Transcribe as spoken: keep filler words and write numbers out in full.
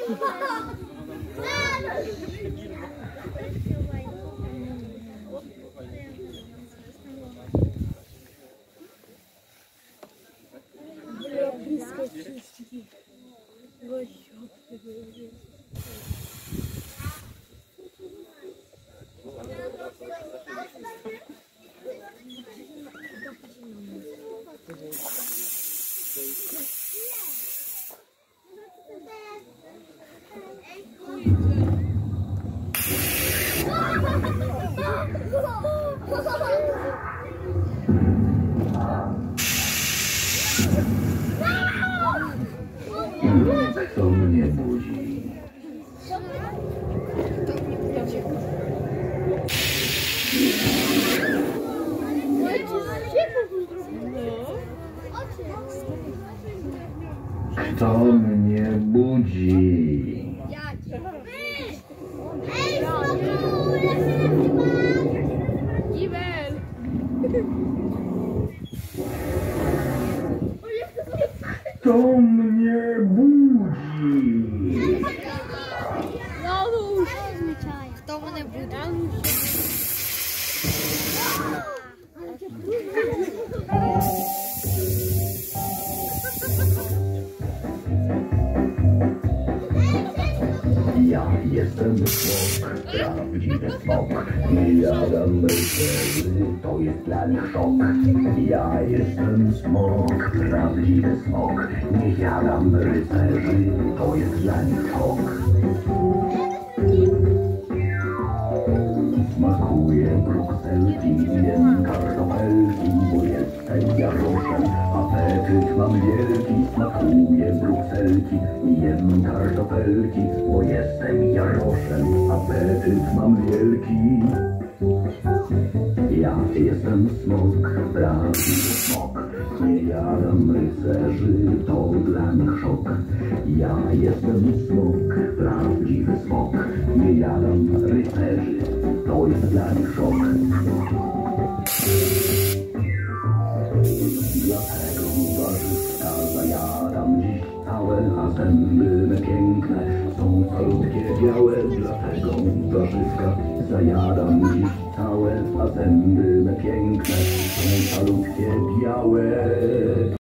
Co mnie budzi? Kto mnie budzi? Kto mnie budzi? Kto mnie budzi? Ja jestem smok, prawdziwy smok. Nie jadam rycerzy, to jest dla nich szok. Ja jestem smok, prawdziwy smok. Nie jadam rycerzy, to jest dla nich szok. Smakuje brukselki, jem kartofelki, bo jestem jaroszem. Apetyt mam wielki, smakuje brukselki, jem kartofelki, bo jestem jaroszem. Apetyt mam wielki. Ja jestem smok, prawdziwy smok. Nie jadam rycerzy, to dla nich szok. Ja jestem smok, prawdziwy smok. Nie jadam rycerzy, to jest dla nich szok. Dlatego warzyska zajadam dziś całe, a zęby me piękne są malutkie białe. Dlatego warzyska zajadam dziś całe, a zęby me piękne są malutkie białe.